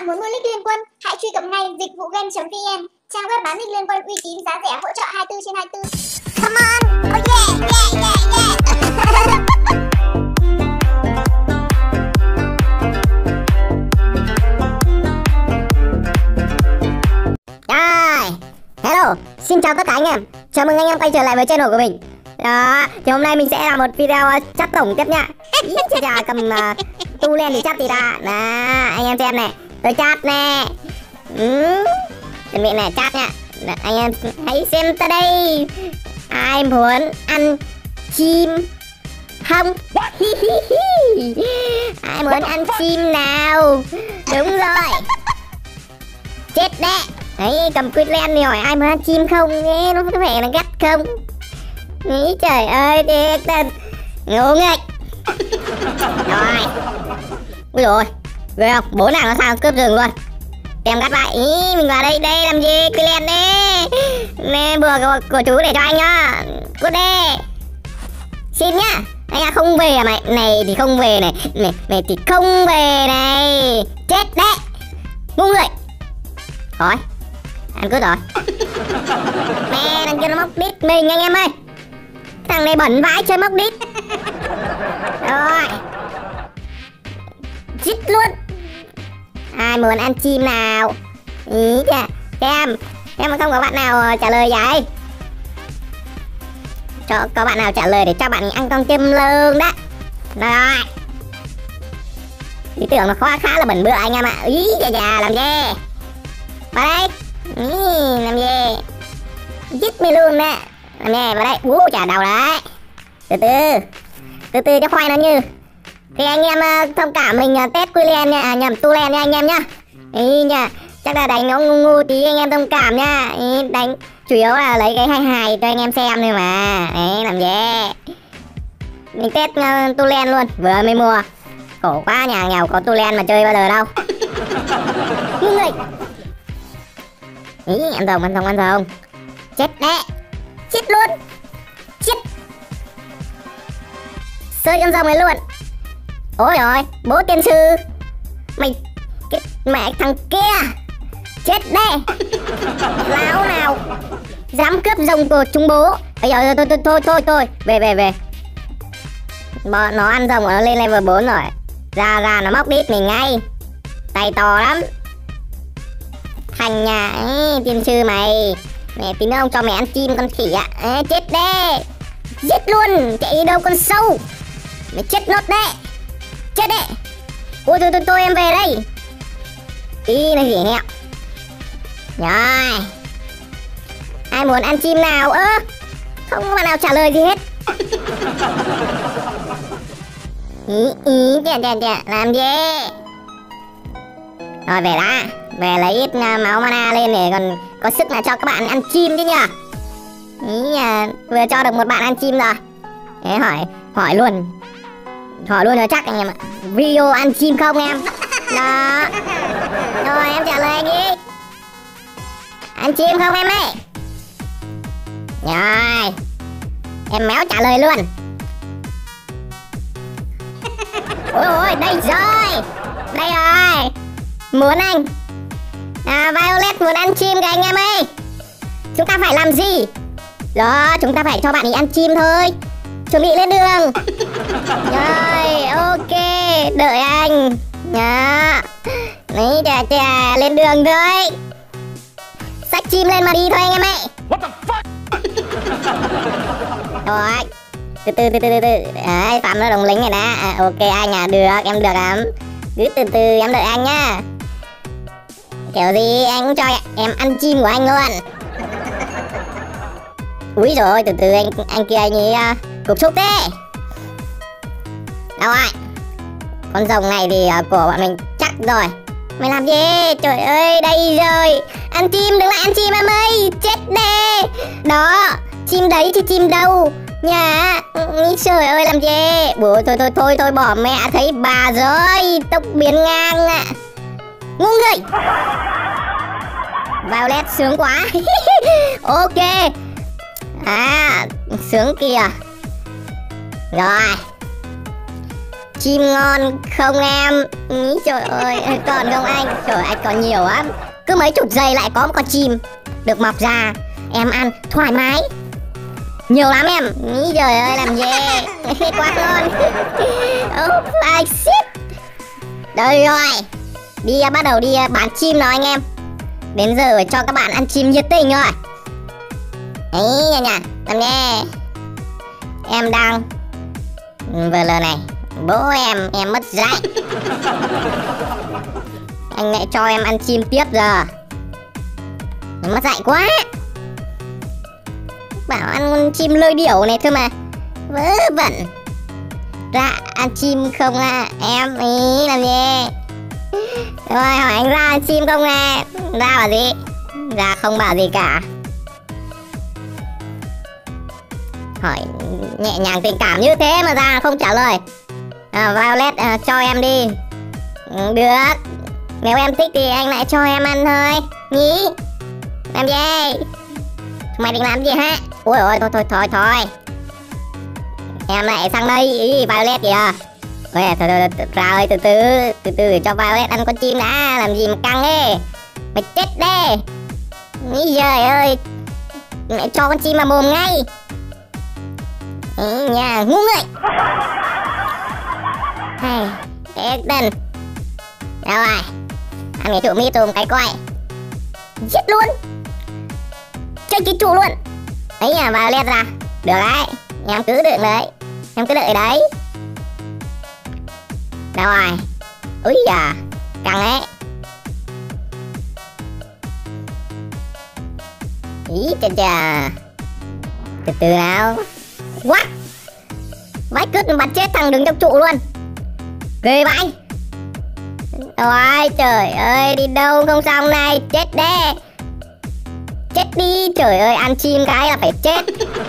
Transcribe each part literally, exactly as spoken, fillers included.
bạn muốn mua nick Liên Quân, hãy truy cập ngay dịch vụ game chấm vn, trang web bán nick Liên Quân uy tín, giá rẻ, hỗ trợ hai mươi bốn trên hai mươi bốn. Come on! Oh yeah! Yeah! Yeah! Yeah! Rồi, hello, xin chào tất cả anh em. Chào mừng anh em quay trở lại với channel của mình. Đó, thì hôm nay mình sẽ làm một video chat tổng tiếp nha. Ý, chà chà, cầm uh, tu lên thì chat thì ra. Đó, anh em xem này, tôi chat nè. Ừ, chuẩn bị này, chat nha. Đó, anh em hãy xem tới đây. Ai muốn ăn chim không? Ai muốn ăn chim nào? Đúng rồi. Chết đấy. Đấy, cầm quýt len thì hỏi ai muốn ăn chim không? Nghe nó có vẻ là gắt không? Nghĩ trời ơi, thiệt tình ngủ nghịch. Rồi. Ui dồi, ghê không? Bố nào nó sao cướp rừng luôn. Em gắt lại. Ý, mình vào đây, đây làm gì? Quýt len đi. Nè, bừa của, của chú để cho anh nhá. Cút đi. Xin nhá. Anh à, không về à mày? Này thì không về này. Này, này thì không về này. Chết đấy. Ngu người. Thôi, ăn cướp rồi. Mẹ, thằng kia nó móc đít mình anh em ơi. Thằng này bẩn vãi chơi móc đít. Rồi. Dít luôn. Ai muốn ăn chim nào? Ý kìa, em Em mà không có bạn nào trả lời vậy. Cho có bạn nào trả lời để cho bạn ăn con chim lương đó. Rồi. Ý tưởng nó khá, khá là bẩn bựa anh em ạ. Ý chà chà, làm gì? Vào đây. Ý, làm gì? Dít mi luôn nè. Làm gì? Vào đây. Ú, chả đầu đấy. Từ từ. Từ từ cho khoai nó như. Thì anh em thông cảm mình test quy len nha. À, nhầm tu len nha anh em nhá. Ý nha. Chắc là đánh nó ngu ngu tí anh em thông cảm nha. Ý, đánh chủ yếu là lấy cái hay hài cho anh em xem thôi mà. Đấy, làm gì? Mình test uh, tu len luôn. Vừa mới mua. Khổ quá, nhà nghèo có tu len mà chơi bao giờ đâu. Ngu người. Ý, ăn rồng, ăn rồng, ăn rồng. Chết đấy. Chết luôn. Chết. Sơi con rồng này luôn. Ôi rồi, bố tiên sư. Mày, cái mẹ thằng kia. Chết đấy. Láo nào dám cướp rồng của chúng bố. Ây giời, thôi, thôi, thôi, thôi, thôi. Về, về, về. Bọn nó ăn rồng, nó lên level bốn rồi. Ra, ra, nó móc đít mình ngay. Tay to lắm. Thành nhà ấy, tiên sư mày. Mẹ tí nữa ông cho mày ăn chim con khỉ ạ. À. Chết đấy. Giết luôn. Chạy đi đâu con sâu. Mày chết nốt đấy. Chết đấy. Ôi thôi thôi thôi em về đây. Ý này gì hẹo. Rồi. Ai muốn ăn chim nào? Ơ à, không có bạn nào trả lời gì hết. Ý ý kìa kìa kìa. Làm gì? Rồi về đã. Về lấy ít uh, máu mana lên để còn có sức là cho các bạn ăn chim chứ nhờ. Ý à, vừa cho được một bạn ăn chim rồi. Thế hỏi hỏi luôn. Hỏi luôn rồi chắc anh em ạ. Video ăn chim không em? Đó. Rồi em trả lời anh đi. Ăn chim không em ơi? Rồi. Em méo trả lời luôn. Ôi ôi đây rồi. Đây rồi. Muốn anh à, Violet muốn ăn chim kìa anh em ơi. Chúng ta phải làm gì? Đó, chúng ta phải cho bạn ấy ăn chim thôi. Chuẩn bị lên đường. Rồi, ok. Đợi anh. Đó. Đấy, chà chà, lên đường thôi. Xách chim lên mà đi thôi anh em ơi. What the fuck? Rồi. Từ từ từ từ từ từ. Đấy, Phạm nó đồng lính này đã. À, ok anh à, được, em được lắm. Cứ từ từ em đợi anh nhá. Kiểu gì anh cũng cho em ăn chim của anh luôn. Úi rồi từ từ anh anh kia anh ấy uh, cục xúc thế. Đâu rồi? Con rồng này thì uh, của bọn mình chắc rồi. Mày làm gì? Trời ơi đây rồi. Ăn chim, đừng lại ăn chim em ơi. Chết đê. Đó. Chim đấy thì chim đâu nhà. Trời ơi làm gì? Bố thôi thôi thôi thôi bỏ mẹ thấy bà rồi. Tốc biến ngang ạ. Ngu người. Violet sướng quá. Ok. À sướng kìa. Rồi. chim ngon không em? Ý, trời ơi, còn không anh? Trời, anh còn nhiều lắm. Cứ mấy chục giây lại có một con chim được mọc ra, em ăn thoải mái. Nhiều lắm em. Ý, trời ơi, làm gì? Quá ngon. Oh my shit. Đây rồi, đi bắt đầu đi bán chim rồi anh em. Đến giờ phải cho các bạn ăn chim nhiệt tình rồi. Ấy nha nha, làm nghe. Em đang vừa lần này bố em em mất dạy. Anh lại cho em ăn chim tiếp giờ. Mất dạy quá. Bảo ăn con chim lôi điểu này thôi mà. Vớ vẩn. Ra ăn chim không à? Em ý làm gì? Rồi hỏi anh ra ăn chim không à? Ra bảo gì? Ra không bảo gì cả. Hỏi nhẹ nhàng tình cảm như thế mà ra không trả lời. à, Violet à, cho em đi. Được. Nếu em thích thì anh lại cho em ăn thôi. Nhí. Làm gì? Mày định làm gì hả? Ôi ôi thôi thôi thôi thôi. Em lại sang đây. Ý, Violet kìa. Ôi thôi thôi thôi ra ơi, từ từ. Từ từ cho Violet ăn con chim đã. Làm gì mà căng ấy. Mày chết đi. Ý trời ơi. Mẹ cho con chim vào mồm ngay. Ý nha, ngu người. Hay, cái đần. Đâu rồi. Ăn cái trụ mi tùm cái quay. Giết luôn. Chơi cái trụ luôn. Ấy à, vào lết ra. Được đấy, em cứ đợi đấy. Em cứ đợi đấy. Đâu rồi. Úi da, căng ấy. Ý chà chà. Từ từ nào. What? Vãi cứt bắn chết thằng đứng trong trụ luôn. Ghê vãi. Ôi trời ơi, đi đâu không xong này. Chết đê. Chết đi. Trời ơi, ăn chim cái là phải chết.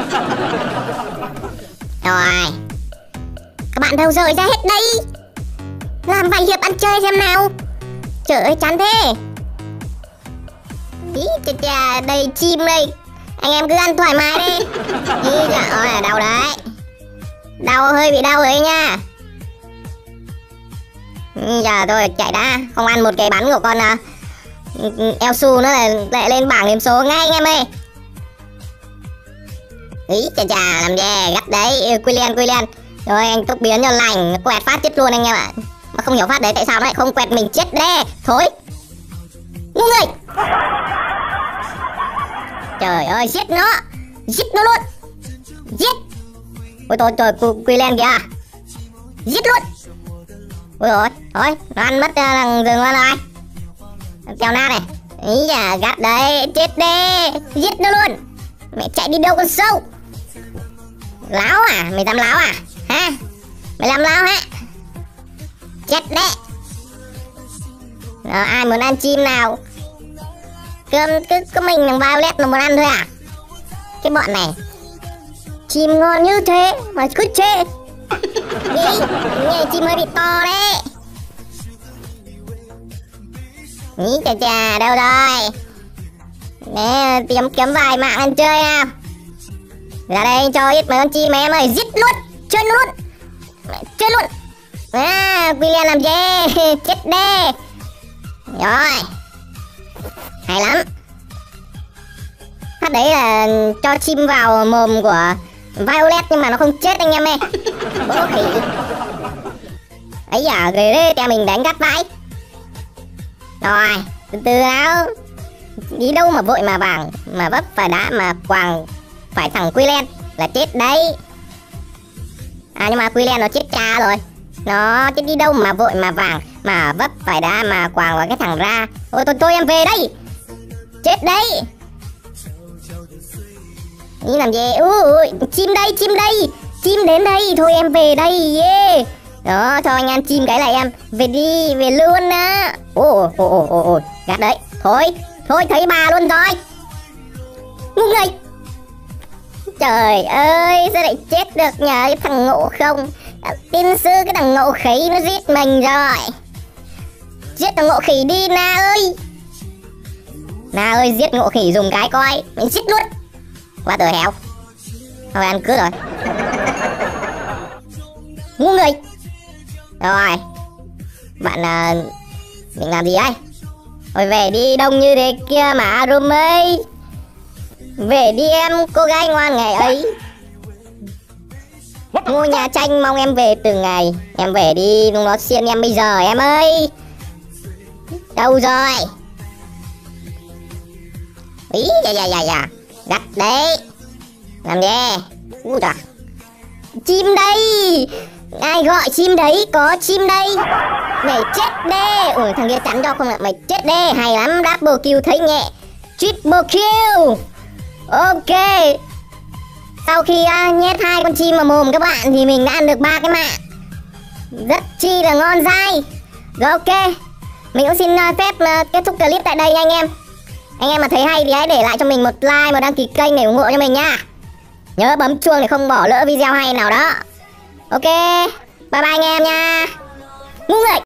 Rồi. Các bạn đâu rời ra hết đây. Làm vài hiệp ăn chơi xem nào. Trời ơi, chán thế. Ý chà chà, đầy chim đây. Anh em cứ ăn thoải mái đi. Ý trời ơi, đau đấy. Đau, hơi bị đau đấy nha. Giờ tôi chạy đã. Không ăn một cái bắn của con uh, Elsu nó lại, lại lên bảng điểm số ngay anh em ơi. Ý chà chà, làm gì gắt đấy. Quy liền quy liền. Rồi anh tốc biến cho lành. Quẹt phát chết luôn anh em ạ. Mà không hiểu phát đấy tại sao nó lại không quẹt mình chết đê. Thôi ngu người. Trời ơi, giết nó. Giết nó luôn. Giết. Ôi thôi trời, quy lên kìa. Giết luôn. Ôi rồi, thôi, nó ăn mất thằng rừng luôn rồi. Kèo nát này. Ý da, gắt đấy, chết đi. Giết nó luôn. Mẹ chạy đi đâu con sâu. Láo à, mày dám láo à? Hả? Mày làm láo hả? Chết đấy. Rồi, ai muốn ăn chim nào? Cơm cứ có mình thằng Violet nó muốn ăn thôi à? Cái bọn này. Chim ngon như thế mà cứ chê. Đi, nghe chim hơi bị to đấy. Ý chà chà, đâu rồi? Nè, tìm kiếm vài mạng ăn chơi nào. Ra đây cho ít mấy con chim em ơi. Giết luôn, chơi luôn. Chơi luôn. À, William làm gì? Chết đê. Rồi. Hay lắm. Phát đấy là cho chim vào mồm của Violet nhưng mà nó không chết anh em ơi. Bố khỉ. Ấy à, ghê đấy, cha mình đánh gắt vãi. Rồi, từ từ nào. Đi đâu mà vội mà vàng, mà vấp phải đá mà quàng phải thằng Quy-len là chết đấy. À nhưng mà Quy-len nó chết cha rồi. Nó chết đi đâu mà vội mà vàng, mà vấp phải đá mà quàng vào cái thằng ra. Ôi thôi tôi em về đây. Chết đấy. Đi làm gì? Ui, chim đây, chim đây. Chim đến đây, thôi em về đây. Yeah. Đó, cho anh ăn chim cái này em. Về đi, về luôn á. Ồ, ồ, ồ, ồ, ồ, gạt đấy. Thôi, thôi thấy bà luôn rồi. Ngu người. Trời ơi, sao lại chết được nhờ cái thằng Ngộ Không. Tiên sư cái thằng Ngộ Khỉ nó giết mình rồi. Giết thằng Ngộ Khỉ đi Na ơi. Na ơi, giết Ngộ Khỉ dùng cái coi. Mình giết luôn. Quá tờ héo. Thôi ăn cướp rồi. Ngu người. Rồi bạn uh, mình làm gì ấy? Ôi về đi, đông như thế kia mà Arum ơi. Về đi em, cô gái ngoan ngày ấy. Ngôi nhà tranh mong em về từng ngày. Em về đi, chúng nó xiên em bây giờ em ơi. Đâu rồi? Ý da da da da. Gắt đấy. Làm gì? Úi trời. Chim đây. Ai gọi chim đấy? Có chim đây. Mày chết đê. Ui thằng kia chắn cho không ạ. Mày chết đê. Hay lắm. Double kill thấy nhẹ. Triple kill. Ok. Sau khi uh, nhét hai con chim vào mồm các bạn thì mình đã ăn được ba cái mạng. Rất chi là ngon dai. Rồi ok. Mình cũng xin uh, phép uh, kết thúc clip tại đây nha anh em. Anh em mà thấy hay thì hãy để lại cho mình một like và đăng ký kênh để ủng hộ cho mình nha. Nhớ bấm chuông để không bỏ lỡ video hay nào đó. Ok. Bye bye anh em nha. Ngu người.